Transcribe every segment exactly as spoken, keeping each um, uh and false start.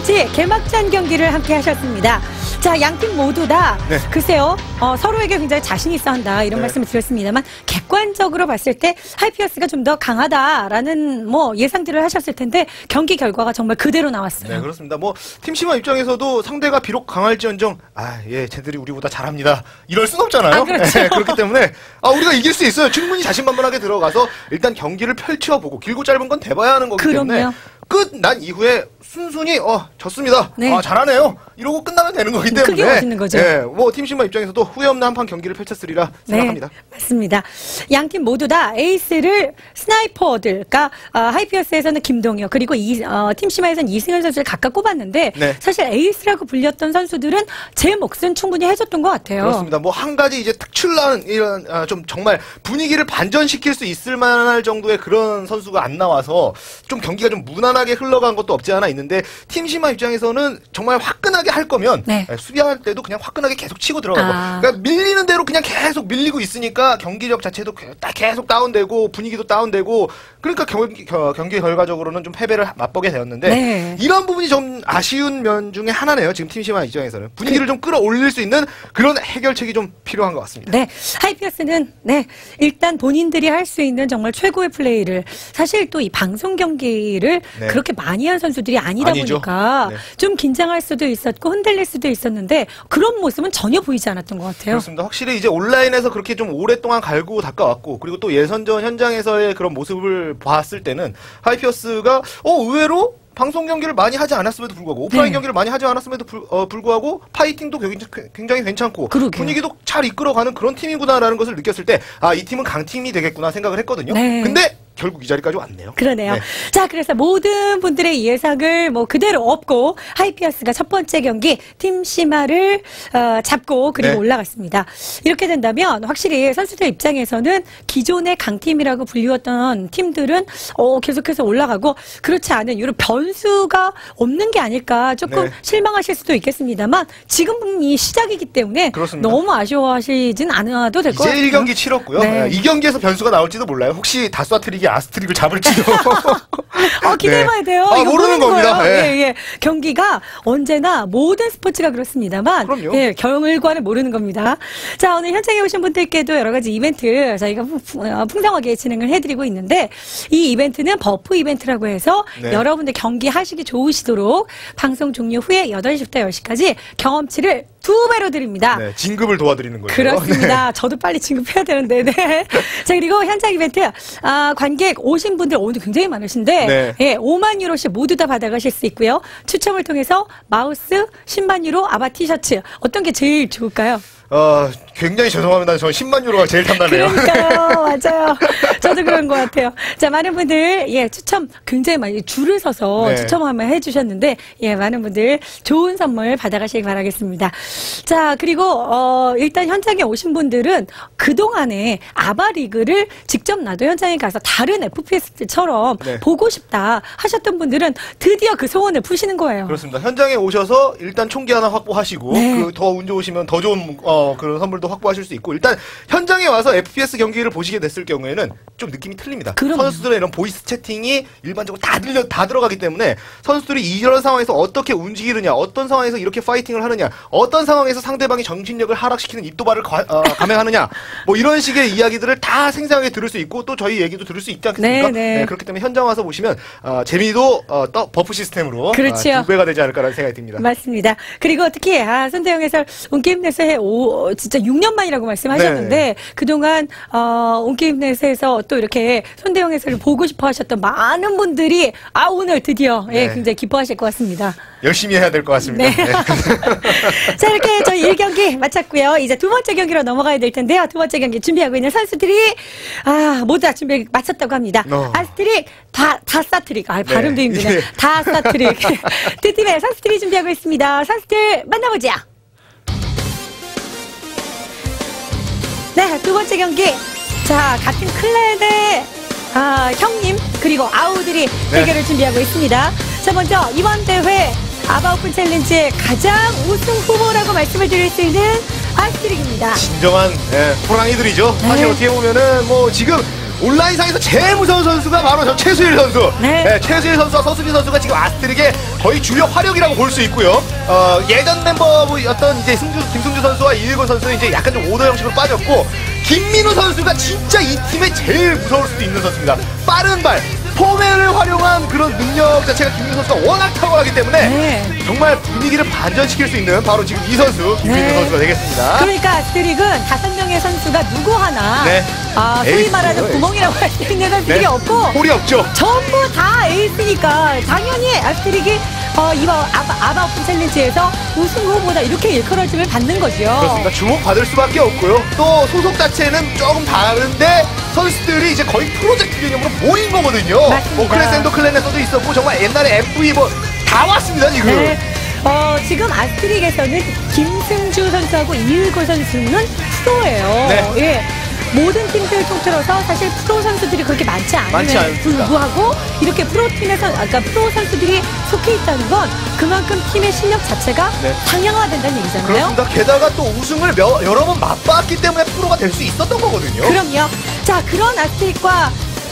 챌린지 개막전 경기를 함께 하셨습니다. 자, 양팀 모두 다 네. 글쎄요 어, 서로에게 굉장히 자신 있어 한다 이런 네. 말씀을 드렸습니다만 객관적으로 봤을 때 하이피어스가 좀 더 강하다라는 뭐 예상들을 하셨을 텐데 경기 결과가 정말 그대로 나왔어요. 네, 그렇습니다. 뭐 팀시마 입장에서도 상대가 비록 강할지언정 아, 예, 쟤들이 우리보다 잘합니다. 이럴 순 없잖아요. 아, 그렇죠. 네, 그렇기 때문에 아, 우리가 이길 수 있어요. 충분히 자신만만하게 들어가서 일단 경기를 펼쳐보고 길고 짧은 건 대봐야 하는 거기 그럼요. 때문에 끝난 이후에 순순히 어 졌습니다. 네. 아 잘하네요. 이러고 끝나면 되는 거기 때문에 그게 멋있는 거죠. 예, 뭐 팀시마 입장에서도 후회 없는 한판 경기를 펼쳤으리라 생각합니다. 네, 맞습니다. 양 팀 모두 다 에이스를 스나이퍼들, 그러니까 어, 하이피어스에서는 김동혁 그리고 이, 어, 팀시마에서는 이승현 선수를 각각 꼽았는데 네. 사실 에이스라고 불렸던 선수들은 제 몫은 충분히 해줬던 것 같아요. 그렇습니다. 뭐 한 가지 이제 특출난 이런 아, 좀 정말 분위기를 반전시킬 수 있을 만할 정도의 그런 선수가 안 나와서 좀 경기가 좀 무난하게 흘러간 것도 없지 않아 있는데 팀시마 입장에서는 정말 화끈하게 할 거면 네. 수비할 때도 그냥 화끈하게 계속 치고 들어가고 아. 그러니까 밀리는 대로 그냥 계속 밀리고 있으니까 경기력 자체도 계속 다운되고 분위기도 다운되고 그러니까 경기, 경기 결과적으로는 좀 패배를 맛보게 되었는데 네. 이런 부분이 좀 아쉬운 면 중에 하나네요. 지금 팀시마 입장에서는 분위기를 그... 좀 끌어올릴 수 있는 그런 해결책이 좀 필요한 것 같습니다. 네, 하이피어스는 네 일단 본인들이 할 수 있는 정말 최고의 플레이를 사실 또 이 방송 경기를 네. 그렇게 많이 한 선수들이 아니다 아니죠. 보니까 네. 좀 긴장할 수도 있었고 흔들릴 수도 있었는데 그런 모습은 전혀 보이지 않았던 것 같아요. 그렇습니다. 확실히 이제 온라인에서 그렇게 좀 오랫동안 갈고 닦아왔고 그리고 또 예선전 현장에서의 그런 모습을 봤을 때는 하이피어스가 어 의외로 방송 경기를 많이 하지 않았음에도 불구하고 오프라인 네. 경기를 많이 하지 않았음에도 불, 어, 불구하고 파이팅도 굉장히 괜찮고 그러게요. 분위기도 잘 이끌어가는 그런 팀이구나라는 것을 느꼈을 때 아, 이 팀은 강팀이 되겠구나 생각을 했거든요. 네. 근데 결국 이 자리까지 왔네요. 그러네요. 네. 자, 그래서 모든 분들의 예상을 뭐 그대로 업고 하이피어스가 첫 번째 경기 팀시마를 어, 잡고 그리고 네. 올라갔습니다. 이렇게 된다면 확실히 선수들 입장에서는 기존의 강팀이라고 불리웠던 팀들은 어, 계속해서 올라가고 그렇지 않은 이런 변수가 없는 게 아닐까 조금 네. 실망하실 수도 있겠습니다만 지금이 시작이기 때문에 그렇습니다. 너무 아쉬워하시진 않아도 될 것 같아요. 이제 일 경기 치렀고요. 네. 이 경기에서 변수가 나올지도 몰라요. 혹시 다스와트릭이 아스트릭을 잡을지도. 어, 기대해봐야 네. 돼요. 아, 이거 모르는 겁니다. 네. 예, 예. 경기가 언제나 모든 스포츠가 그렇습니다만, 그럼요. 예, 결과를 모르는 겁니다. 자, 오늘 현장에 오신 분들께도 여러 가지 이벤트 저희가 풍, 풍성하게 진행을 해드리고 있는데, 이 이벤트는 버프 이벤트라고 해서 네. 여러분들 경기 하시기 좋으시도록 방송 종료 후에 여덟 시부터 열 시까지 경험치를 두 배로 드립니다. 네, 진급을 도와드리는 거죠. 그렇습니다. 네. 저도 빨리 진급해야 되는데. 네. 자, 그리고 현장 이벤트 아, 관객 오신 분들 오늘 굉장히 많으신데 네. 예, 오만 유로씩 모두 다 받아가실 수 있고요. 추첨을 통해서 마우스 십만 유로 아바 티셔츠 어떤 게 제일 좋을까요? 어, 굉장히 죄송합니다. 저 십만 유로가 제일 탐나네요. 그러니까요. 맞아요. 저도 그런 것 같아요. 자, 많은 분들, 예, 추첨 굉장히 많이 줄을 서서 네. 추첨 한번 해주셨는데, 예, 많은 분들 좋은 선물 받아가시기 바라겠습니다. 자, 그리고, 어, 일단 현장에 오신 분들은 그동안에 아바리그를 직접 나도 현장에 가서 다른 에프피에스처럼 네. 보고 싶다 하셨던 분들은 드디어 그 소원을 푸시는 거예요. 그렇습니다. 현장에 오셔서 일단 총기 하나 확보하시고, 네. 그 더 운 좋으시면 더 좋은, 어, 그런 선물도 확보하실 수 있고, 일단 현장에 와서 에프피에스 경기를 보시게 됐을 경우에는 좀 느낌이 틀립니다. 그럼요. 선수들의 이런 보이스 채팅이 일반적으로 다 들려, 다 들어가기 때문에 선수들이 이런 상황에서 어떻게 움직이느냐, 어떤 상황에서 이렇게 파이팅을 하느냐, 어떤 상황에서 상대방이 정신력을 하락시키는 입도발을 과, 어, 감행하느냐, 뭐 이런 식의 이야기들을 다 생생하게 들을 수 있고, 또 저희 얘기도 들을 수 있지 않겠습니까? 네, 네. 네, 그렇기 때문에 현장 와서 보시면, 어, 재미도, 어, 또 버프 시스템으로. 그렇죠. 어, 두 배가 되지 않을까라는 생각이 듭니다. 맞습니다. 그리고 특히 아, 손대영 해설 온게임넷에 오 진짜 육 년 만이라고 말씀하셨는데 네. 그동안 어, 온게임넷에서 또 이렇게 손대영 해설을 보고 싶어 하셨던 많은 분들이 아 오늘 드디어 예, 네. 굉장히 기뻐하실 것 같습니다. 열심히 해야 될 것 같습니다. 네. 네. 자, 이렇게 저희 일 경기 마쳤고요. 이제 두 번째 경기로 넘어가야 될 텐데요. 두 번째 경기 준비하고 있는 선수들이 아 모두 다 준비 마쳤다고 합니다. 어. 아스트릭 다 다사트릭 아 네. 발음도 힘드네. 예. 다사트릭 두 팀의 선수들이 준비하고 있습니다. 선수들 만나보자. 네, 두 번째 경기. 자, 같은 클랜의 아, 형님 그리고 아우들이 네. 대결을 준비하고 있습니다. 자, 먼저 이번 대회 아바 오픈 챌린지의 가장 우승 후보라고 말씀을 드릴 수 있는 아스트릭입니다. 진정한 예, 호랑이들이죠. 네. 사실 어떻게 보면은 뭐 지금 온라인상에서 제일 무서운 선수가 바로 저 최수일 선수. 네. 네, 최수일 선수와 서수빈 선수가 지금 아스트릭의 거의 주력 화력이라고 볼 수 있고요. 어, 예전 멤버였던 이제 승주, 김승주 선수와 이일권 선수는 이제 약간 좀 오더 형식으로 빠졌고, 김민우 선수가 진짜 이 팀의 제일 무서울 수도 있는 선수입니다. 빠른 발, 포맨을 활용한 그런 능력 자체가 김민우 선수가 워낙 탁월하기 때문에 네. 정말 분위기를 반전시킬 수 있는 바로 지금 이 선수, 김민우 네. 선수가 되겠습니다. 그러니까 아스트릭은 다섯 명의 선수가 누구 하나 네. 아, 소위 에이스죠, 말하는 에이스. 구멍이라고 할 수 있는 선수들이 네. 없고 홀이 없죠. 전부 다 에이스니까 당연히 아스트릭이 어, 이번 아바, 아바 오픈 챌린지에서 우승 후보다 이렇게 일컬어짐을 받는 거죠. 그렇습니다. 주목받을 수밖에 없고요. 또 소속 자체는 조금 다른데 선수들이 이제 거의 프로젝트 개념으로 모인 거거든요. 맞습니다. 뭐 클래스앤더 클랜에서도 있었고 정말 옛날에 에프이 뭐 다 왔습니다 지금. 네. 어, 지금 아스트릭에서는 김승주 선수하고 이일권 선수는 프로예요. 네. 예. 모든 팀들 통틀어서 사실 프로 선수들이 그렇게 많지 많지 않음에도 않습니다. 불구하고 이렇게 프로팀에서 아까 프로 선수들이 속해 있다는 건 그만큼 팀의 실력 자체가 네. 상향화된다는 얘기잖아요. 그렇습니다. 게다가 또 우승을 몇, 여러 번 맛봤기 때문에 프로가 될 수 있었던 거거든요. 그럼요. 자, 그런 아스트릭과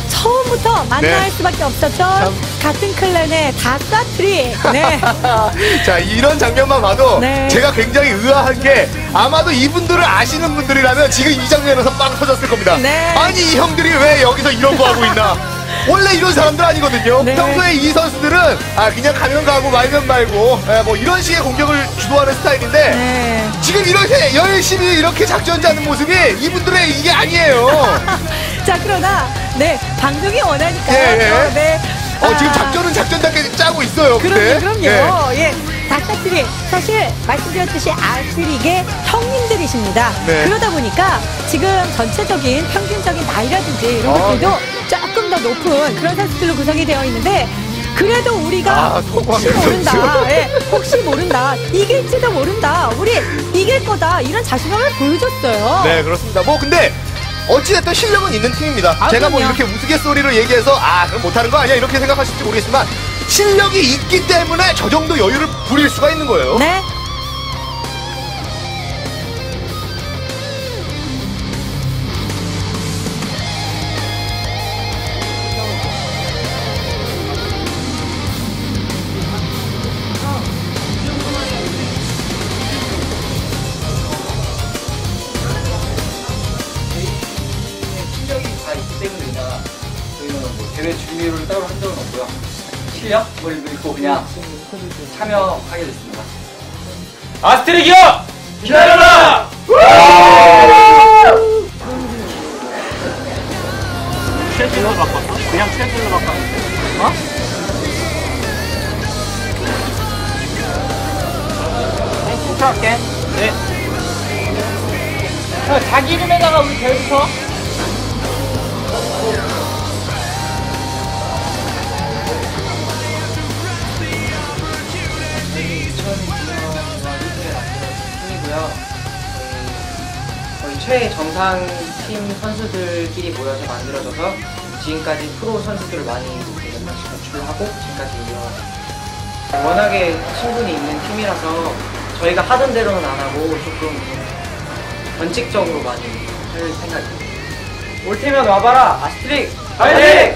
처음부터 만날 네. 수밖에 없었던 참. 같은 클랜의 다싸트리. 네. 자, 이런 장면만 봐도 네. 제가 굉장히 의아한 게 아마도 이분들을 아시는 분들이라면 지금 이 장면에서 빵 터졌을 겁니다. 네. 아니 이 형들이 왜 여기서 이런 거 하고 있나. 원래 이런 사람들 아니거든요. 네. 평소에 이 선수들은 아 그냥 가면 가고 말면 말고 에, 뭐 이런 식의 공격을 주도하는 스타일인데 네. 지금 이렇게 열심히 이렇게 작전 짜는 모습이 이분들의 이게 아니에요. 자, 그러나 네, 방송이 원하니까요. 예, 예. 네. 어, 아, 지금 작전은 작전답게 짜고 있어요. 근데. 그럼요, 그럼요. 예. 다싸트릭 사실 말씀드렸듯이 아스트릭의 형님들이십니다. 네. 그러다 보니까 지금 전체적인 평균적인 나이라든지 이런 아, 것들도 조금 더 높은 그런 선수들로 구성이 되어 있는데 그래도 우리가 아, 혹시 송광현 모른다. 선수. 예, 혹시 모른다. 이길지도 모른다. 우리 이길 거다. 이런 자신감을 보여줬어요. 네, 그렇습니다. 뭐 근데 어찌됐든 실력은 있는 팀입니다. 아, 제가 뭐 그럼요. 이렇게 우스갯소리를 얘기해서 아 그럼 못하는 거 아니야 이렇게 생각하실지 모르겠지만 실력이 있기 때문에 저 정도 여유를 부릴 수가 있는 거예요. 네. 실력이 다 있기 때문이다. 저희는 뭐 대회 준비를 따로 한 적은 없고요. 실력? 뭘 믿고 그냥 참여하게 됐습니다. 아스트릭이요! 기다려라! 최질로 바꿨어? 그냥 최질로 바꿨어. 어? 네, 추천할게. 네. 어, 자기 이름에다가 우리 대부터. 팀이고요. 거의 최정상 팀 선수들끼리 모여서 만들어져서 지금까지 프로 선수들을 많이 이제 같이 배출을 하고 지금까지 이어왔습니다. 워낙에 친분이 있는 팀이라서 저희가 하던 대로는 안 하고 조금 원칙적으로 많이 할 생각입니다. 올 테면 와봐라 아스트릭 파이팅!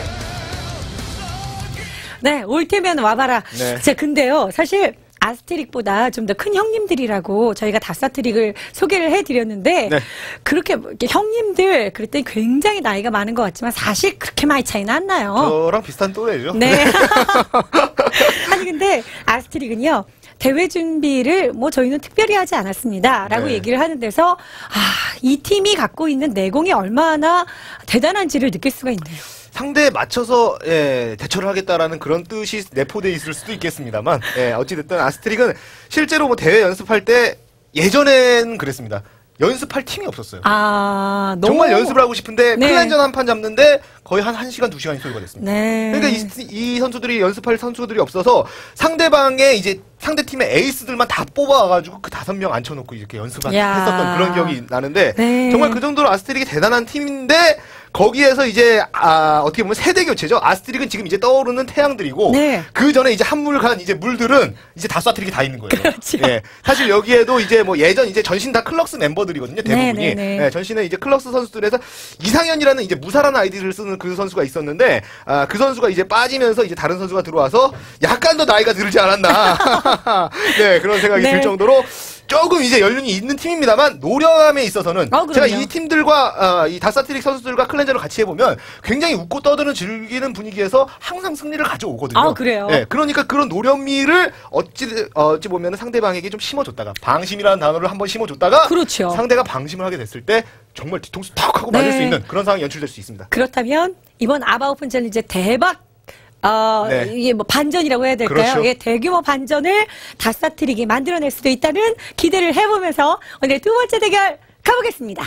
네, 올 테면 와봐라. 네. 자, 근데요, 사실 아스트릭보다 좀 더 큰 형님들이라고 저희가 다싸트릭을 소개를 해드렸는데 네. 그렇게 뭐 이렇게 형님들 그럴 때 굉장히 나이가 많은 것 같지만 사실 그렇게 많이 차이는 안 나요. 저랑 비슷한 또래죠. 네. 아니 근데 아스트릭은요. 대회 준비를 뭐 저희는 특별히 하지 않았습니다라고 네. 얘기를 하는 데서 아, 이 팀이 갖고 있는 내공이 얼마나 대단한지를 느낄 수가 있네요. 상대에 맞춰서 예, 대처를 하겠다라는 그런 뜻이 내포되어 있을 수도 있겠습니다만 예, 어찌됐든 아스트릭은 실제로 뭐 대회 연습할 때 예전엔 그랬습니다. 연습할 팀이 없었어요. 아, 너무 정말 연습을 하고 싶은데 네. 클랜전 한 판 잡는데 거의 한 1시간, 두 시간이 소요가 됐습니다. 네. 그러니까 이, 이 선수들이 연습할 선수들이 없어서 상대방의 이제 상대팀의 에이스들만 다 뽑아와가지고 그 다섯 명 앉혀놓고 이렇게 연습을 야. 했었던 그런 기억이 나는데 네. 정말 그 정도로 아스트릭이 대단한 팀인데 거기에서 이제 아, 어떻게 보면 세대 교체죠. 아스트릭은 지금 이제 떠오르는 태양들이고 네. 그 전에 이제 한물 간 이제 물들은 이제 다스아트릭이 다 있는 거예요. 그렇죠. 예. 사실 여기에도 이제 뭐 예전 이제 전신 다 클럭스 멤버들이거든요. 대부분이. 네, 네, 네. 예, 전신에 이제 클럭스 선수들에서 이상현이라는 이제 무사라는 아이디를 쓰는 그 선수가 있었는데 아, 그 선수가 이제 빠지면서 이제 다른 선수가 들어와서 약간 더 나이가 들지 않았나. 네, 그런 생각이 네. 들 정도로 조금 이제 연륜이 있는 팀입니다만 노련함에 있어서는 어, 제가 그럼요. 이 팀들과 어, 이 다스아트릭 선수들과 클렌저를 같이 해보면 굉장히 웃고 떠드는 즐기는 분위기에서 항상 승리를 가져오거든요. 아, 그래요? 네, 그러니까 그런 노련미를 어찌 어찌 보면 상대방에게 좀 심어줬다가 방심이라는 단어를 한번 심어줬다가 그렇죠. 상대가 방심을 하게 됐을 때 정말 뒤통수 탁 하고 맞을 네. 수 있는 그런 상황이 연출될 수 있습니다. 그렇다면 이번 아바 오픈 챌린지 대박 어, 네. 이게 뭐 반전이라고 해야 될까요? 그렇죠. 예, 대규모 반전을 다스아트릭이 만들어낼 수도 있다는 기대를 해보면서 오늘 두 번째 대결 가보겠습니다.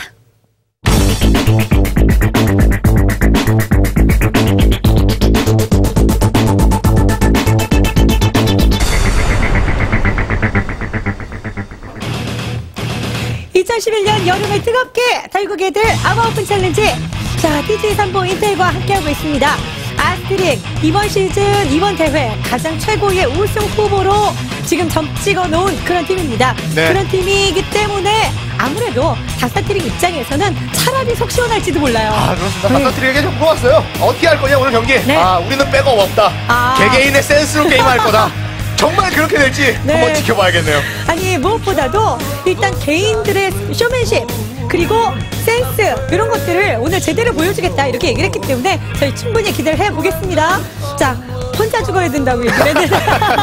이천십일 년 여름을 뜨겁게 달구게 될 아바 오픈 챌린지. 자, 티지 삼보 인텔과 함께하고 있습니다. 아스트릭 이번 시즌 이번 대회 가장 최고의 우승 후보로 지금 점 찍어 놓은 그런 팀입니다. 네. 그런 팀이기 때문에 아무래도 다스아트릭 입장에서는 차라리 속 시원할지도 몰라요. 아, 그렇습니다. 네. 다스아트릭에게 좀 물어봤어요. 어떻게 할 거냐 오늘 경기? 네. 아, 우리는 백업 없다. 아. 개개인의 센스로 게임할 거다. 정말 그렇게 될지 네. 한번 지켜봐야겠네요. 아니 무엇보다도 일단 개인들의 쇼맨십 그리고 센스 이런 것들을 오늘 제대로 보여주겠다 이렇게 얘기를 했기 때문에 저희 충분히 기대를 해보겠습니다. 자, 혼자 죽어야 된다고 얘기를 했는데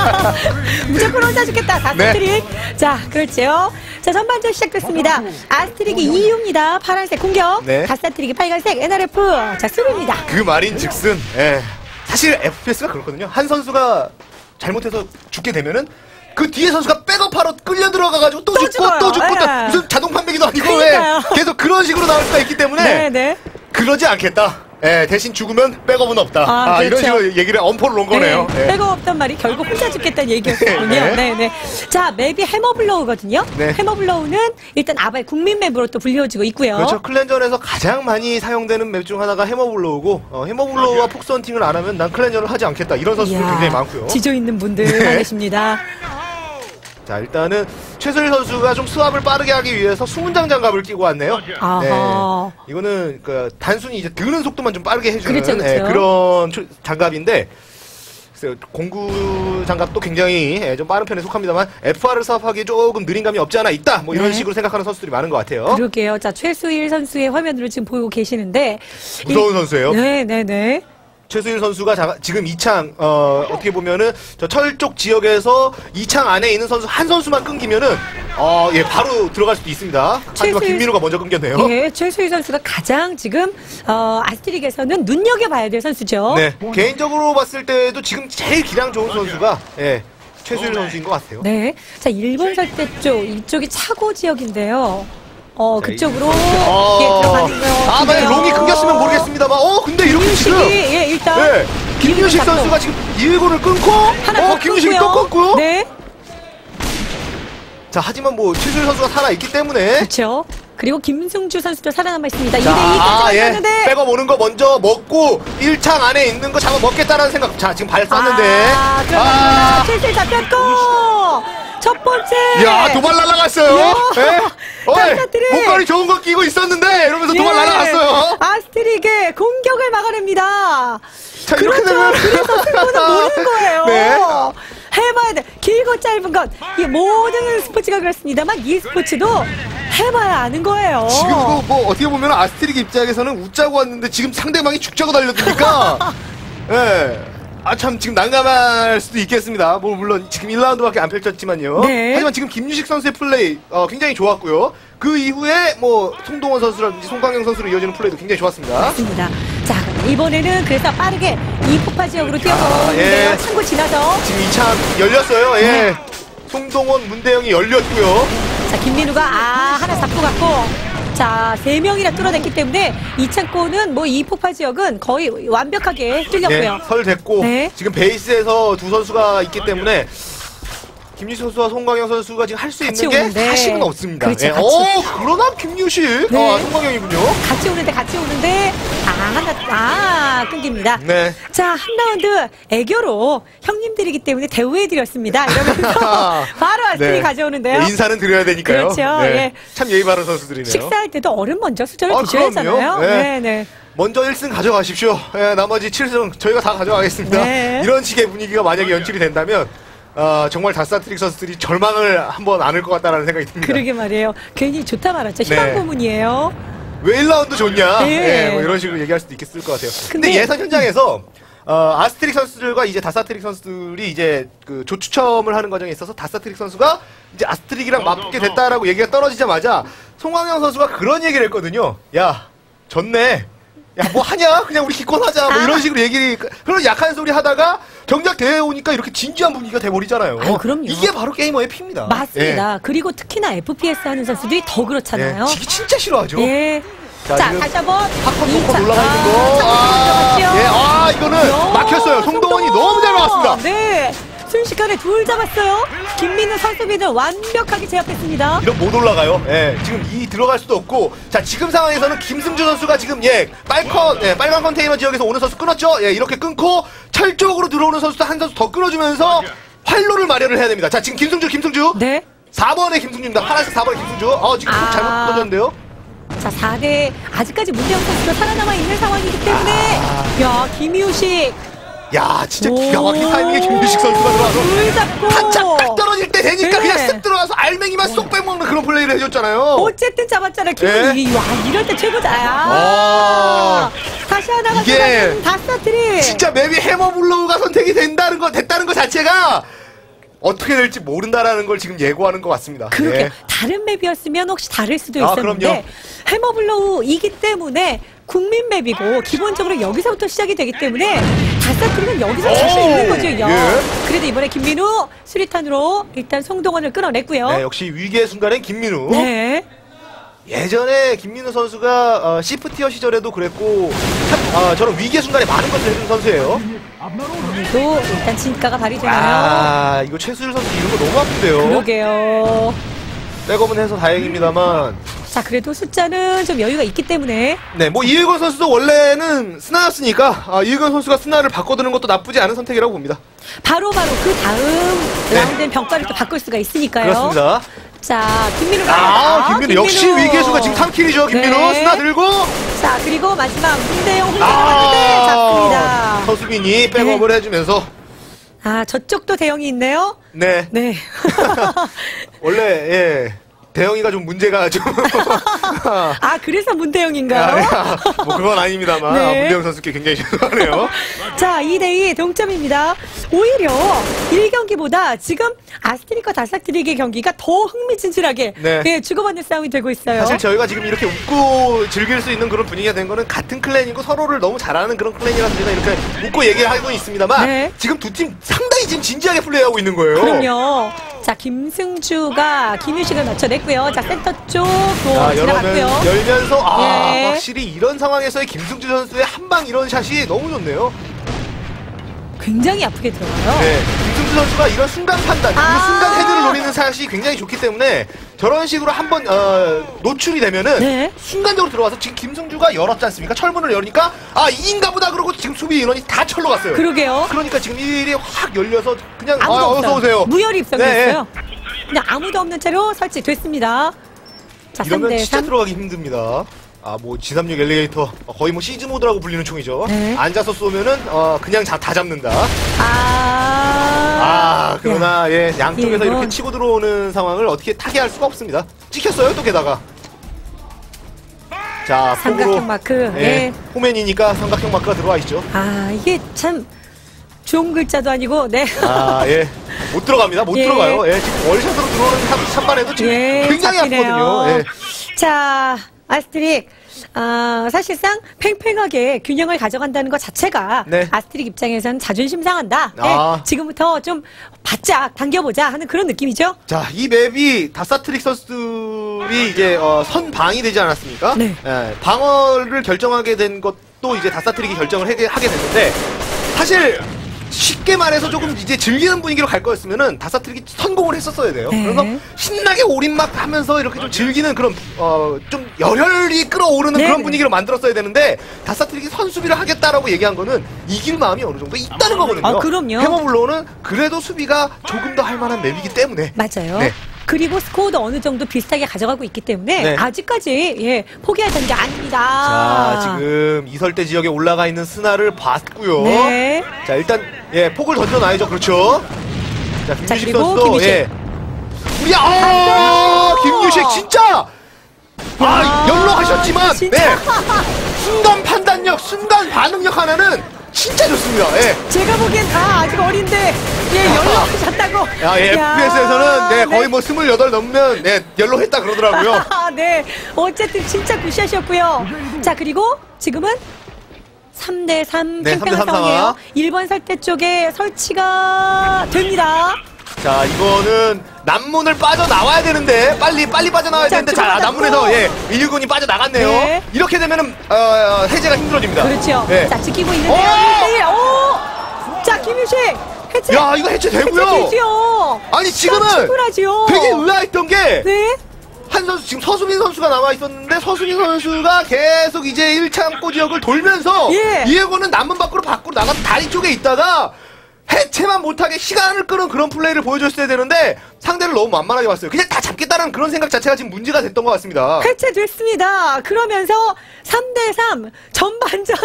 무조건 혼자 죽겠다 다스트릭. 네. 자, 그렇죠. 자, 전반전 시작됐습니다. 아스트릭이 이 유입니다. 파란색 공격, 네. 다스아트릭이 빨간색 엔알에프. 자, 수비입니다. 그 말인 즉슨 예. 사실 에프피에스가 그렇거든요. 한 선수가 잘못해서 죽게 되면은 그 뒤에 선수가 백업하러 끌려 들어가가지고 또, 또 죽고 죽어요. 또 죽고 또 예. 무슨 자동 판매기도 아니고 그러니까요. 왜 계속 그런 식으로 나올 수가 있기 때문에 네, 네. 그러지 않겠다. 예, 대신 죽으면 백업은 없다. 아, 아, 이런 그렇죠. 식으로 얘기를 엄포를 놓은 거네요. 네, 예. 백업 없단 말이 결국 혼자 죽겠다는 얘기였거든요. 네. 네, 네. 자, 맵이 해머블로우거든요. 네. 해머블로우는 일단 아바의 국민 맵으로 또 불려지고 있고요. 그렇죠. 클랜전에서 가장 많이 사용되는 맵 중 하나가 해머블로우고 어, 해머블로우와 폭스헌팅을 안 하면 난 클랜전을 하지 않겠다. 이런 선수들 이야, 굉장히 많고요. 지조 있는 분들 네. 많으십니다. 자, 일단은 최소일 선수가 좀 스왑을 빠르게 하기 위해서 수문장 장갑을 끼고 왔네요. 아하. 네. 이거는 그 단순히 이제 드는 속도만 좀 빠르게 해주는 그렇죠, 그렇죠. 예, 그런 초- 장갑인데 글쎄요, 공구 장갑도 굉장히 예, 좀 빠른 편에 속합니다만 에프알을 사업하기에 조금 느린 감이 없지 않아 있다. 뭐 이런 네. 식으로 생각하는 선수들이 많은 것 같아요. 그러게요. 자, 최수일 선수의 화면으로 지금 보고 계시는데. 무서운 이- 선수예요. 네, 네, 네. 최수일 선수가 자- 지금 이창 어, 어떻게 보면은 저 철쪽 지역에서 이창 안에 있는 선수 한 선수만 끊기면은 어, 예 바로 들어갈 수도 있습니다. 하지만 최수일- 김민우가 먼저 끊겼네요. 예, 최수일 선수가 가장 지금 어, 아스트릭에서는 눈여겨봐야 될 선수죠. 네, 개인적으로 봤을 때도 지금 제일 기량 좋은 선수가 예, 최수일 선수인 것 같아요. 네. 자, 일본 설대 쪽, 이쪽이 차고 지역인데요. 어, 그쪽으로 어, 예, 들어가는 거. 아, 만약 롱이 끊겼으면 모르겠습니다만, 어, 근데 이렇게 김유식이, 지금, 예, 일단. 네, 김유식 작동. 선수가 지금 일구를 끊고, 하나 어, 더 김유식이 끊고요. 또 끊고요. 네. 자, 하지만 뭐 최수일 선수가 살아 있기 때문에. 그렇죠. 그리고 김승주 선수도 살아남아 있습니다. 이 대 자, 아, 이까지 예. 갔는데. 백업 오는 거 먼저 먹고 일 창 안에 있는 거 잡아 먹겠다라는 생각. 자, 지금 발 쐈는데. 아, 들어갑니다. 최수일 잡혔고. 첫 번째. 야, 도발 날아갔어요. 야. 예? 어이, 다스아트릭. 목걸이 좋은 거 끼고 있었는데 이러면서 도발 예. 날아갔어요. 아스트릭의 공격을 막아냅니다. 자, 이렇게 그렇죠. 되면 그래서 승부는 모르는 거예요. 네. 해봐야 돼. 길고 짧은 것. 이 모든 스포츠가 그렇습니다만 이 스포츠도 해봐야 아는 거예요. 지금 뭐, 뭐 어떻게 보면 아스트릭 입장에서는 웃자고 왔는데 지금 상대방이 죽자고 달려드니까 예. 아 참 지금 난감할 수도 있겠습니다. 뭐 물론 지금 일 라운드밖에 안 펼쳤지만요. 네. 하지만 지금 김유식 선수의 플레이 어, 굉장히 좋았고요. 그 이후에 뭐 송동원 선수라든지 송광영 선수로 이어지는 플레이도 굉장히 좋았습니다. 맞습니다. 자, 이번에는 그래서 빠르게 이 폭파 지역으로 뛰어오는데요. 예. 창고 지나서. 지금 이 창 열렸어요. 예. 네. 송동원, 문대영이 열렸고요. 자, 김민우가 아 하나 잡고 갔고. 자, 세 명이나 뚫어냈기 때문에 이 창고는 뭐 이 폭파 지역은 거의 완벽하게 뚫렸고요. 네, 설 됐고 네. 지금 베이스에서 두 선수가 있기 때문에 김유식 선수와 송광영 선수가 지금 할 수 같이 있는 게 오는데. 사실은 없습니다. 그렇죠, 예. 같이. 어, 그러나 김유식, 네. 아, 송광영이군요. 같이 오는데 같이 오는데 아 하나, 아, 끊깁니다. 네. 자, 한 라운드 애교로 형님들이기 때문에 대우해드렸습니다. 이러면서 바로 아스트리 네. 가져오는데요. 네, 인사는 드려야 되니까요. 그렇죠. 네. 예. 참 예의 바른 선수들이네요. 식사할 때도 얼음 먼저 수저를 아, 드셔야 그럼요. 하잖아요. 네. 네, 네. 먼저 일 승 가져가십시오. 예, 나머지 칠 승 저희가 다 가져가겠습니다. 네. 이런 식의 분위기가 만약에 연출이 된다면 어, 정말 다스아트릭 선수들이 절망을 한번 안을 것 같다는 생각이 듭니다. 그러게 말이에요. 괜히 좋다 말았죠. 희망 네. 고문이에요. 왜 일 라운드 좋냐? 네. 예, 뭐 이런 식으로 얘기할 수도 있겠을 것 같아요. 근데, 근데- 예선 현장에서 어, 아스트릭 선수들과 이제 다스아트릭 선수들이 이제 그 조추첨을 하는 과정에 있어서 다스아트릭 선수가 이제 아스트릭이랑 맞붙게 됐다라고 얘기가 떨어지자마자 송광영 선수가 그런 얘기를 했거든요. 야, 졌네. 야, 뭐 하냐? 그냥 우리 기권하자. 뭐 이런 식으로 얘기를, 그런 약한 소리 하다가 정작 대회에 오니까 이렇게 진지한 분위기가 돼버리잖아요. 아유, 그럼요. 이게 바로 게이머의 피입니다. 맞습니다. 그리고 특히나 에프피에스 하는 선수들이 더 예. 그렇잖아요. 예. 지기 진짜 싫어하죠. 예. 자, 자, 지금 다시 한번. 팝콘 이 놓고 차- 올라가 있는 거. 아, 아, 들어갔죠? 예, 아, 이거는 야, 막혔어요. 송동원이 너무 잘 막았습니다. 네. 순식간에 둘 잡았어요. 김민우 선수비를 완벽하게 제압했습니다. 이런 못 올라가요. 예, 지금 이 들어갈 수도 없고. 자, 지금 상황에서는 김승주 선수가 지금 예, 빨컨, 예, 빨간 컨테이너 지역에서 오는 선수 끊었죠. 예, 이렇게 끊고 철 쪽으로 들어오는 선수도 한 선수 더 끊어주면서 활로를 마련을 해야 됩니다. 자, 지금 김승주, 김승주. 네. 사 번의 김승주입니다. 파란색 사 번의 김승주. 어, 지금 아... 잘못 아. 끊어졌는데요. 자, 사 대 아직까지 문대영 선수가 살아남아 있는 상황이기 때문에 야, 김유식 야, 진짜 기가 막힌 타이밍에 김유식 선수가 들어와서 둘 잡고 한참 딱 떨어질 때 되니까 네. 그냥 쓱 들어와서 알맹이만 쏙 빼먹는 그런 플레이를 해줬잖아요. 어쨌든 잡았잖아요. 김유식이. 네. 와, 이럴 때 최고자야. 아. 다시 하나가 이게 들어가는 다스아트리. 진짜 맵이 해머블로우가 선택이 된다는 거, 됐다는 것 자체가 어떻게 될지 모른다라는 걸 지금 예고하는 것 같습니다. 그렇게 예. 다른 맵이었으면 혹시 다를 수도 아, 있었는데 그럼요. 해머블로우이기 때문에 국민 맵이고 기본적으로 여기서부터 시작이 되기 때문에 다스아트리는 여기서 칠 수 오, 있는 거죠. 야. 예. 그래도 이번에 김민우 수리탄으로 일단 송동원을 끌어냈고요. 네, 역시 위기의 순간엔 김민우. 네. 예전에 김민우 선수가 어, 시프티어 시절에도 그랬고 참 어, 저런 위기의 순간에 많은 것을 해준 선수예요. 오늘도 일단 진가가 발휘되나요? 아, 이거 최수일 선수 이런 거 너무 아픈데요. 그러게요. 백업은 해서 다행입니다만. 자, 그래도 숫자는 좀 여유가 있기 때문에 네, 뭐 이일권 선수도 원래는 스나였으니까 아, 이일권 선수가 스나를 바꿔두는 것도 나쁘지 않은 선택이라고 봅니다. 바로바로 그 다음 네. 라운드엔 병가를 또 바꿀 수가 있으니까요. 그렇습니다. 자, 김민우가 아, 김민우 역시 위기의 수가 지금 탐킬이죠. 김민우 네. 스나 들고. 자, 그리고 마지막 문대영 혼자 아, 나왔는데 잡습니다. 서수빈이 백업을 해주면서 아, 저쪽도 대영이 있네요. 네, 네. 원래 예 대영이가 좀 문제가 좀 아, 그래서 문대영인가요? 아, 뭐 그건 아닙니다만 네. 아, 문대영 선수께 굉장히 죄송하네요. 자, 이 대 이 동점입니다. 오히려 일 경기보다 지금 아스트릭과 다스아트릭의 경기가 더 흥미진진하게 네. 예, 주고받는 싸움이 되고 있어요. 사실 저희가 지금 이렇게 웃고 즐길 수 있는 그런 분위기가 된 거는 같은 클랜이고 서로를 너무 잘하는 그런 클랜이라서 저희가 이렇게 웃고 얘기를 하고 있습니다만 네. 지금 두 팀 상당히 지금 진지하게 플레이하고 있는 거예요. 그럼요. 자, 김승주가 김유식을 맞춰냈고요. 자, 센터 쪽도 자, 지나갔고요. 여러분 열면서 아 예. 확실히 이런 상황에서의 김승주 선수의 한방 이런 샷이 너무 좋네요. 굉장히 아프게 들어가요. 네, 김승주 선수가 이런 순간 판단, 아. 그 순간 헤드를 노리는 샷이 굉장히 좋기 때문에 저런 식으로 한번 어, 노출이 되면은 네. 순간적으로 들어와서 지금 김승주가 열었지 않습니까? 철문을 열니까 아 이인가 보다 그러고 지금 수비 인원이 다 철로 갔어요. 그러게요. 그러니까 지금 일이 확 열려서 그냥 아무도 아, 없어요. 어서 오세요. 무혈이 입성됐어요. 네. 그냥 아무도 없는 채로 설치됐습니다. 자, 삼 이러면 대 진짜 삼. 들어가기 힘듭니다. 아, 뭐, 지삼육 엘리게이터. 거의 뭐, 시즈 모드라고 불리는 총이죠. 네. 앉아서 쏘면은, 어, 그냥 자, 다 잡는다. 아. 아, 그러나, 예, 양쪽에서 이건- 이렇게 치고 들어오는 상황을 어떻게 타개할 수가 없습니다. 찍혔어요, 또 게다가. 자, 삼각형 폭으로. 마크. 예, 네. 호맨이니까 삼각형 마크가 들어와 있죠. 아, 이게 참 좋은 글자도 아니고, 네. 아, 예. 못 들어갑니다. 못 예. 들어가요. 예, 지금 월샷으로 들어오는 삼- 삼반에도 지금 예, 굉장히 잡히네요. 아프거든요. 예. 자, 아스트릭. 아, 사실상 팽팽하게 균형을 가져간다는 것 자체가 네. 아스트릭 입장에서는 자존심 상한다. 네, 아. 지금부터 좀 바짝 당겨보자 하는 그런 느낌이죠. 자, 이 맵이 다사트릭 선수들이 이제 어, 선방이 되지 않았습니까? 네. 예, 방어를 결정하게 된 것도 이제 다사트릭이 결정을 하게, 하게 됐는데 사실 쉽게 말해서 조금 이제 즐기는 분위기로 갈 거였으면은 다사트릭이 성공을 했었어야 돼요. 네. 그래서 신나게 올인막 하면서 이렇게 좀 즐기는 그런 어 좀 열혈이 끌어오르는 네, 그런 네. 분위기로 만들었어야 되는데 다사트릭이 선수비를 하겠다라고 얘기한 거는 이길 마음이 어느 정도 있다는 거거든요. 아, 그럼요. 해머블로는 그래도 수비가 조금 더 할 만한 맵이기 때문에 맞아요. 네. 그리고 스코어도 어느 정도 비슷하게 가져가고 있기 때문에 네. 아직까지 예, 포기하자는 게 아닙니다. 자, 지금 이설대 지역에 올라가 있는 스나를 봤고요. 네. 자, 일단 예, 폭을 던져놔야죠. 그렇죠. 자, 자, 김유식 그리고 선수도 김유식. 예. 우리 아, 김유식 진짜 아, 연로하셨지만 진짜. 네. 순간 판단력, 순간 반응력 하나는 진짜 좋습니다. 예. 제가 보기엔 다 아직 어린데 예, 연락하셨다고. 야, 예, 에프피에스에서는 네, 거의 뭐 스물여덟 넘으면 네, 연로했다 그러더라고요. 네. 어쨌든 진짜 굿샷이었고요. 자, 그리고 지금은 삼 대 삼 네, 팽팽한 삼 대 삼 상황이에요. 상황. 일 번 설대 쪽에 설치가 됩니다. 자, 이거는 남문을 빠져나와야 되는데 빨리 빨리 빠져나와야 자, 되는데 자, 들어갔고. 남문에서 예, 일군이 빠져나갔네요. 네. 이렇게 되면은 어, 어, 해제가 힘들어집니다. 그렇죠. 네. 자, 지키고 있는데요. 오! 일 대 일. 오! 자, 김유식. 해체. 야, 이거 해체되고요. 해체되지요. 아니, 지금은 충분하지요. 되게 의아했던 게 네. 한 선수 지금 서수민 선수가 남아 있었는데 서수민 선수가 계속 이제 일 창고 지역을 돌면서 예. 이해고는 남문 밖으로 밖으로 나가서 다리 쪽에 있다가 해체만 못하게 시간을 끄는 그런 플레이를 보여줬어야 되는데 상대를 너무 만만하게 봤어요. 그냥 다 잡겠다는 그런 생각 자체가 지금 문제가 됐던 것 같습니다. 해체됐습니다. 그러면서 삼 대 삼 전반전.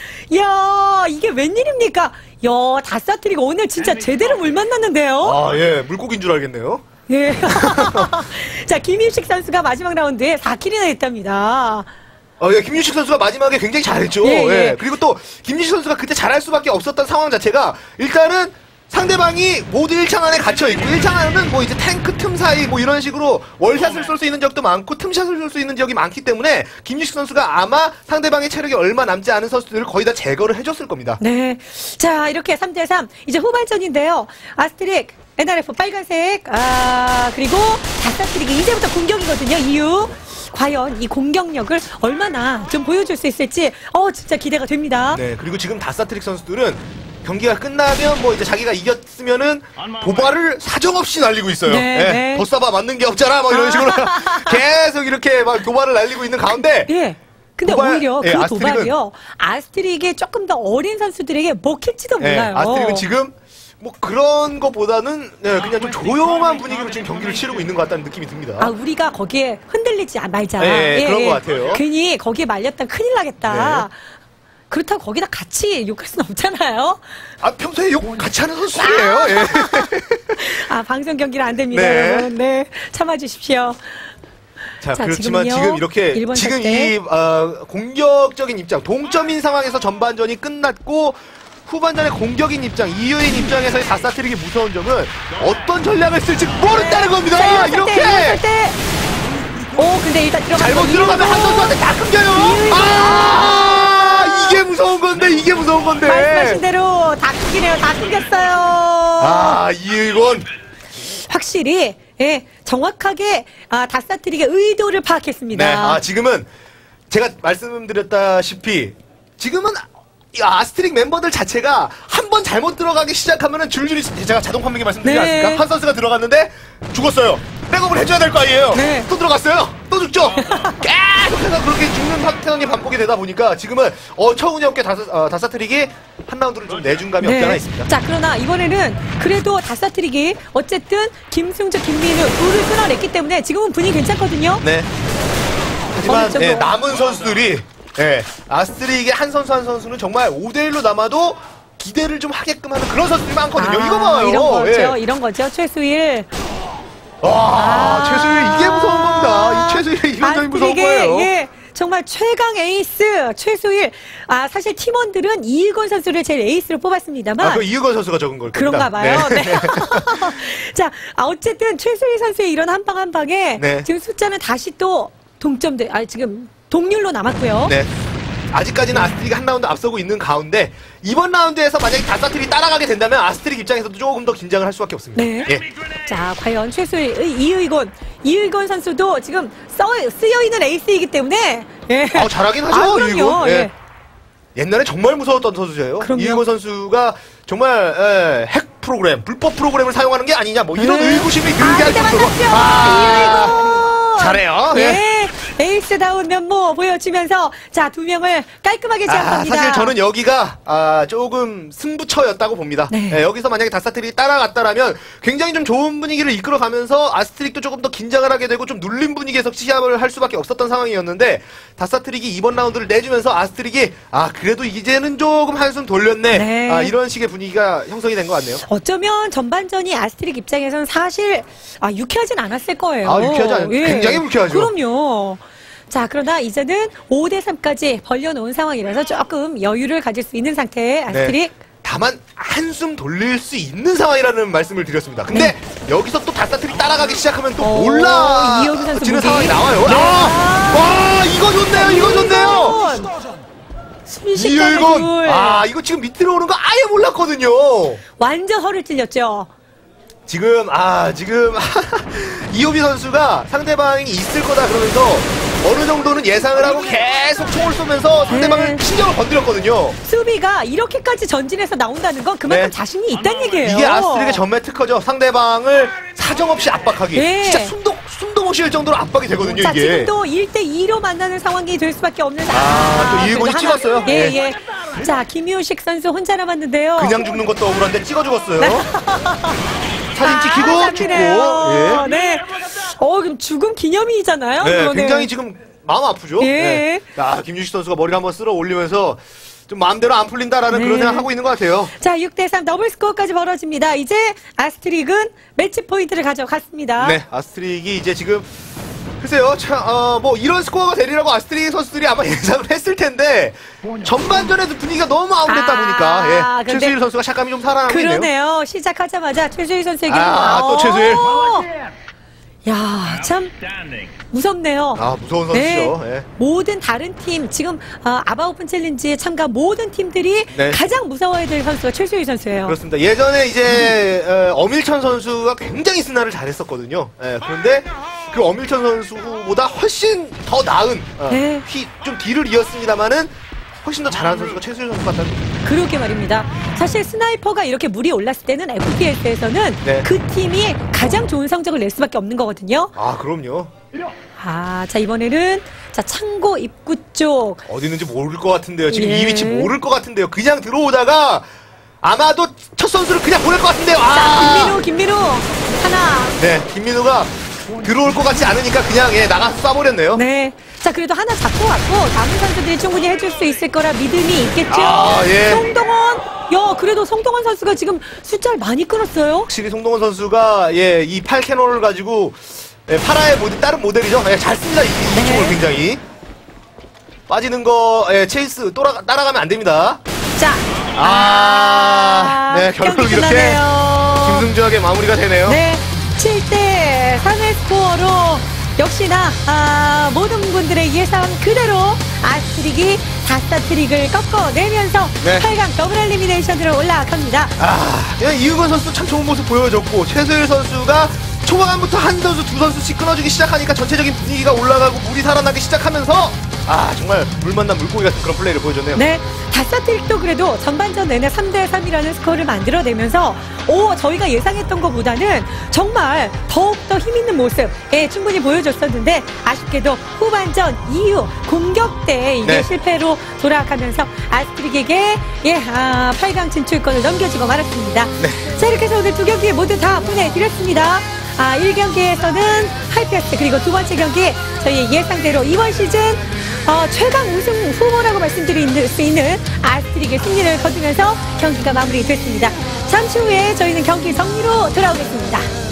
이야, 이게 웬일입니까? 야, 다사트리가 오늘 진짜 제대로 물 만났는데요. 아, 예, 물고기인 줄 알겠네요. 예. 자, 김유식 선수가 마지막 라운드에 사 킬이나 했답니다. 어, 예, 김유식 선수가 마지막에 굉장히 잘했죠. 예, 예, 예. 그리고 또 김유식 선수가 그때 잘할 수밖에 없었던 상황 자체가 일단은 상대방이 모두 일 창 안에 갇혀있고 일 창 안에는 뭐 이제 탱크 틈 사이 뭐 이런 식으로 월샷을 쏠 수 있는 지역도 많고 틈샷을 쏠 수 있는 지역이 많기 때문에 김유식 선수가 아마 상대방의 체력이 얼마 남지 않은 선수들을 거의 다 제거를 해줬을 겁니다. 네. 자, 이렇게 삼 대 삼. 이제 후반전인데요. 아스트릭, 엔알에프 빨간색, 아, 그리고 다사트릭이 이제부터 공격이거든요. 이유. 과연 이 공격력을 얼마나 좀 보여줄 수 있을지, 어, 진짜 기대가 됩니다. 네, 그리고 지금 다사트릭 선수들은 경기가 끝나면 뭐 이제 자기가 이겼으면은 도발을 사정없이 날리고 있어요. 네, 예, 네. 더 쏴봐 맞는 게 없잖아 뭐 이런 식으로 계속 이렇게 막 도발을 날리고 있는 가운데 예. 근데 도발, 오히려 그 예, 아스트릭은- 도발이요. 아스트릭의 조금 더 어린 선수들에게 먹힐지도 예, 몰라요. 아스트릭은 지금 뭐 그런 거보다는 네, 그냥 좀 조용한 분위기로 지금 경기를 치르고 있는 것 같다는 느낌이 듭니다. 아, 우리가 거기에 흔들리지 말자. 예, 그런 것 같아요. 괜히 거기에 말렸다면 큰일 나겠다. 네. 그렇다고 거기다 같이 욕할 수는 없잖아요. 아, 평소에 욕 같이 하는 선수예요. 예. 아, 방송 경기는 안 됩니다, 네. 여러분. 네, 참아주십시오. 자, 자, 그렇지만 지금은요, 지금 이렇게 일본 지금 때. 이 어, 공격적인 입장, 동점인 상황에서 전반전이 끝났고 후반전에 공격인 입장, 이유인 입장에서의 다사트릭이 무서운 점은 어떤 전략을 쓸지 모른다는 겁니다. 자, 이렇게. 이렇게 때, 때. 오, 근데 일단 들어가. 잘못 들어가면 한 선수한테 다 끊겨요. 이유인. 아, 이게 무서운 건데, 이게 무서운 건데. 말씀하신 대로 다 끊기네요. 다 끊겼어요. 아, 이건 확실히 예, 정확하게 아, 다사트릭의 의도를 파악했습니다. 네, 아, 지금은 제가 말씀드렸다시피 지금은 이 아스트릭 멤버들 자체가 한 번 잘못 들어가기 시작하면은 줄줄이 제가 자동 판명기 말씀드리지 네. 않습니까? 한 선수가 들어갔는데 죽었어요. 백업을 해줘야 될 거 아니에요. 네. 또 들어갔어요. 또 죽죠. 계속해서 그렇게 죽는 패턴이 반복이 되다 보니까 지금은 어처구니 없게 다사, 어, 다사트릭이 한 라운드를 좀 내준 감이 없지 않아 있습니다. 자, 그러나 이번에는 그래도 다사트릭이 어쨌든 김승주, 김민우 둘을 끊어냈기 때문에 지금은 분위기 괜찮거든요. 네. 하지만 어느 정도. 예, 남은 선수들이 예, 아스트릭의 한 선수 한 선수는 정말 오 대 일로 남아도 기대를 좀 하게끔 하는 그런 선수들이 많거든요. 아, 이거 봐요. 이런 거죠. 예. 이런 거죠. 최수일. 와, 아. 최수일 이게 무서운 겁니다. 이 최수일 이런 점이 무서운 아스트릭의, 거예요. 예, 정말 최강 에이스 최수일. 아, 사실 팀원들은 이의건 선수를 제일 에이스로 뽑았습니다만. 아, 그 이유건 선수가 적은 걸 그런가 겁니다. 봐요. 네. 자, 아, 어쨌든 최수일 선수의 이런 한 방 한 방에 네. 지금 숫자는 다시 또 동점돼. 아, 지금 동률로 남았고요. 네. 아직까지는 아스트릭이 한 라운드 앞서고 있는 가운데 이번 라운드에서 만약에 다사트릭이 따라가게 된다면 아스트릭 입장에서도 조금 더 긴장을 할 수밖에 없습니다. 네. 예. 자, 과연 최수일, 이의건, 이의건 선수도 지금 써, 쓰여 있는 에이스이기 때문에. 예. 아, 잘하긴 하죠, 아, 그럼요. 이의건. 예. 예. 옛날에 정말 무서웠던 선수예요. 그럼요. 이일권 선수가 정말 에, 핵 프로그램, 불법 프로그램을 사용하는 게 아니냐 뭐 이런 네. 의구심이 들게 아, 할 이제 정도로 만났죠. 아, 잘해요. 네. 예. 에이스다운 면모 보여주면서 자, 두 명을 깔끔하게 아, 제압합니다. 사실 저는 여기가 아, 조금 승부처였다고 봅니다. 네. 네, 여기서 만약에 다스트릭이 따라갔다라면 굉장히 좀 좋은 분위기를 이끌어가면서 아스트릭도 조금 더 긴장을 하게 되고 좀 눌린 분위기에서 시합을 할 수밖에 없었던 상황이었는데 다스트릭이 이번 라운드를 내주면서 아스트릭이 아 그래도 이제는 조금 한숨 돌렸네. 네. 아, 이런 식의 분위기가 형성이 된 것 같네요. 어쩌면 전반전이 아스트릭 입장에서는 사실 아, 유쾌하진 않았을 거예요. 아, 유쾌하지 않- 굉장히 유쾌하죠. 그럼요. 자, 그러나 이제는 오 대 삼까지 벌려놓은 상황이라서 조금 여유를 가질 수 있는 상태의 아스트릭. 네. 다만 한숨 돌릴 수 있는 상황이라는 말씀을 드렸습니다. 근데 여기서 또 다스트릭 따라가기 시작하면 또 오, 몰라 이호기 선수 지는 무기. 상황이 나와요. 네. 아, 와 이거 좋네요. 이거 좋네요. 순식간에 이일권. 둘. 아 이거 지금 밑으로 오는 거 아예 몰랐거든요. 완전 허를 찔렸죠. 지금 아 지금 이호비 선수가 상대방이 있을 거다 그러면서 어느 정도는 예상을 하고 계속 총을 쏘면서 상대방을 네. 신경을 건드렸거든요. 수비가 이렇게까지 전진해서 나온다는 건 그만큼 네. 자신이 있다는 얘기예요. 이게 아스트릭의 전매 특허죠. 상대방을 사정없이 압박하기. 네. 진짜 숨도 숨도 못 쉴 정도로 압박이 되거든요. 자, 이게. 지금도 일 대 이로 만나는 상황이 될 수밖에 없는 아, 또 이일권이 그래도 하나- 찍었어요. 예, 네. 예. 자, 김효식 선수 혼자 남았는데요. 그냥 죽는 것도 억울한데 찍어 죽었어요. 사진 찍히고 아, 죽고. 잡히네요. 예. 네. 어, 그럼 죽음 기념이잖아요. 네, 그거는. 굉장히 지금 마음 아프죠. 예. 네. 야, 김유식 선수가 머리를 한번 쓸어 올리면서 좀 마음대로 안 풀린다라는 네. 그런 생각 하고 있는 것 같아요. 자, 육 대 삼 더블 스코어까지 벌어집니다. 이제 아스트릭은 매치 포인트를 가져갔습니다. 네, 아스트릭이 이제 지금 글쎄요, 참, 어, 뭐 이런 스코어가 되리라고 아스트릭 선수들이 아마 예상을 했을 텐데 전반전에도 분위기가 너무 아웃됐다 아, 보니까 예, 근데 최수일 선수가 샷감이 좀 살아나고 있네요. 그러네요. 시작하자마자 최수일 선수에게 아, 또 최수일. 야, 참 무섭네요. 아, 무서운 선수죠. 예. 모든 다른 팀 지금 어, 아바 오픈 챌린지에 참가 모든 팀들이 네. 가장 무서워해야 될 선수가 최수일 선수예요. 그렇습니다. 예전에 이제 어, 엄일천 선수가 굉장히 스나를 잘했었거든요. 예, 그런데 그 엄일천 선수보다 훨씬 더 나은 어, 네. 휘, 좀 뒤를 이었습니다만은 훨씬 더 잘하는 선수가 최수일 선수 같다는 그러게 말입니다. 사실 스나이퍼가 이렇게 물이 올랐을 때는 에프피에스에서는 네. 그 팀이 가장 좋은 성적을 낼 수밖에 없는 거거든요. 아, 그럼요. 아, 자 이번에는 자 창고 입구 쪽. 어디 있는지 모를 것 같은데요. 지금 예. 이 위치 모를 것 같은데요. 그냥 들어오다가 아마도 첫 선수를 그냥 보낼 것 같은데요. 자 아! 김민우, 김민우 하나. 네, 김민우가 들어올 것 같지 않으니까 그냥 예, 나가서 쏴버렸네요. 네. 자 그래도 하나 잡고 왔고 남은 선수들이 충분히 해줄 수 있을 거라 믿음이 있겠죠. 아, 예. 송동원. 야 그래도 송동원 선수가 지금 숫자를 많이 끊었어요. 확실히 송동원 선수가 예, 이 팔 캐논을 가지고 예, 파라의 모델, 다른 모델이죠. 예, 잘 씁니다. 이, 이 네. 쪽을 굉장히. 빠지는 거 예, 체이스 따라, 따라가면 안 됩니다. 자. 아, 네, 결국 경기 이렇게 끝나네요. 김승주하게 마무리가 되네요. 네, 칠 대 삼의 스코어로 역시나 아, 모든 분들의 예상 그대로 아스트릭이 다스트릭을 꺾어내면서 네. 팔 강 더블 엘리미네이션으로 올라갑니다. 아, 그냥 이은건 선수도 참 좋은 모습 보여줬고 최수일 선수가 초반부터 한 선수 두 선수씩 끊어주기 시작하니까 전체적인 분위기가 올라가고 물이 살아나기 시작하면서 아 정말 물 만난 물고기 같은 그런 플레이를 보여줬네요. 네, 다스트릭도 그래도 전반전 내내 삼 대 삼이라는 스코어를 만들어내면서 오 저희가 예상했던 것보다는 정말 더욱더 힘있는 모습 예, 충분히 보여줬었는데 아쉽게도 후반전 이후 공격 때 이게 네. 실패로 돌아가면서 아스트릭에게 예, 아, 팔 강 진출권을 넘겨주고 말았습니다. 네. 자 이렇게 해서 오늘 두 경기 모두 다 보내드렸습니다. 아, 일 경기에서는 하이피어스 그리고 두 번째 경기 저희 예상대로 이번 시즌 어, 최강 우승 후보라고 말씀드릴 수 있는 아스트릭의 승리를 거두면서 경기가 마무리됐습니다. 잠시 후에 저희는 경기 정리로 돌아오겠습니다.